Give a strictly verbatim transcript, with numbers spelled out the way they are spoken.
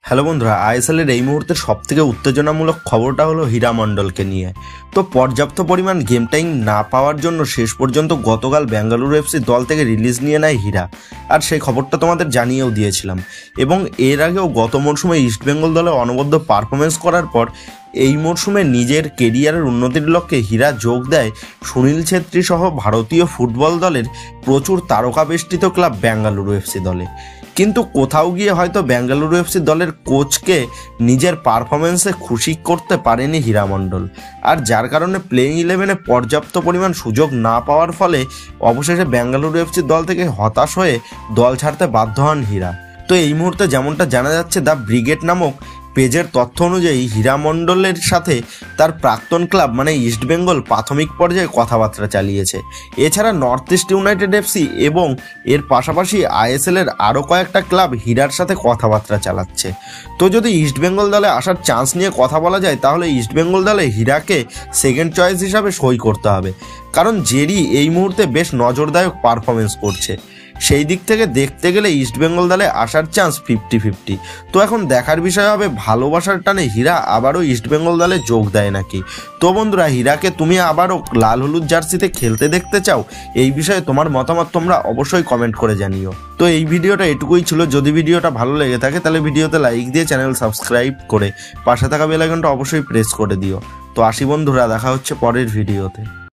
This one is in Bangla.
হ্যালো বন্ধুরা, আইএসএলের এই মুহূর্তের সবথেকে উত্তেজনামূলক খবরটা হলো হীরা মণ্ডলকে নিয়ে। তো পর্যাপ্ত পরিমাণ গেম টাইম না পাওয়ার জন্য শেষ পর্যন্ত গতকাল বেঙ্গালুরু এফসি দল থেকে রিলিজ নিয়ে নেয় হীরা, আর সেই খবরটা তোমাদের জানিয়েও দিয়েছিলাম। এবং এর আগেও গত মরশুমে ইস্টবেঙ্গল দলে অনবদ্য পারফরমেন্স করার পর এই মরশুমে নিজের কেরিয়ারের উন্নতির লক্ষ্যে হীরা যোগ দেয় সুনীল ছেত্রী সহ ভারতীয় ফুটবল দলের প্রচুর তারকাবেষ্টিত ক্লাব বেঙ্গালুরু এফসি দলে। কিন্তু কোথাও গিয়ে হয়তো বেঙ্গালুরু এফসি দলের কোচকে নিজের পারফরমেন্সে খুশি করতে পারেনি হীরা মণ্ডল, আর যার কারণে প্লেইং ইলেভেনে পর্যাপ্ত পরিমাণ সুযোগ না পাওয়ার ফলে অবশেষে বেঙ্গালুরু এফসি দল থেকে হতাশ হয়ে দল ছাড়তে বাধ্য হন হীরা। তো এই মুহূর্তে যেমনটা জানা যাচ্ছে, দ্য ব্রিগেড নামক পেজের তথ্য অনুযায়ী হীরা মণ্ডলের সাথে তার প্রাক্তন ক্লাব মানে ইস্টবেঙ্গল প্রাথমিক পর্যায়ে কথাবার্তা চালিয়েছে। এছাড়া নর্থ ইস্ট ইউনাইটেড এফসি এবং এর পাশাপাশি আইএসএল এর আরও কয়েকটা ক্লাব হীরার সাথে কথাবার্তা চালাচ্ছে। তো যদি ইস্টবেঙ্গল দলে আসার চান্স নিয়ে কথা বলা যায়, তাহলে ইস্টবেঙ্গল দলে হীরাকে সেকেন্ড চয়েস হিসাবে সই করতে হবে, কারণ জেরি এই মুহূর্তে বেশ নজরদায়ক পারফরমেন্স করছে। সেই দিক থেকে দেখতে গেলে ইস্টবেঙ্গল দলে আসার চান্স ফিফটি ফিফটি। তো এখন দেখার বিষয় হবে ভালোবাসার টানে হীরা আবারও ইস্টবেঙ্গল দলে যোগ দেয় নাকি। তো বন্ধুরা, হীরাকে তুমি আবারও লাল হলুদ জার্সিতে খেলতে দেখতে চাও? এই বিষয়ে তোমার মতামত তোমরা অবশ্যই কমেন্ট করে জানিও। তো এই ভিডিওটা এটুকুই ছিল। যদি ভিডিওটা ভালো লেগে থাকে তাহলে ভিডিওতে লাইক দিয়ে চ্যানেল সাবস্ক্রাইব করে পাশে থাকা বেল আইকনটা অবশ্যই প্রেস করে দিও। তো আসি বন্ধুরা, দেখা হচ্ছে পরের ভিডিওতে।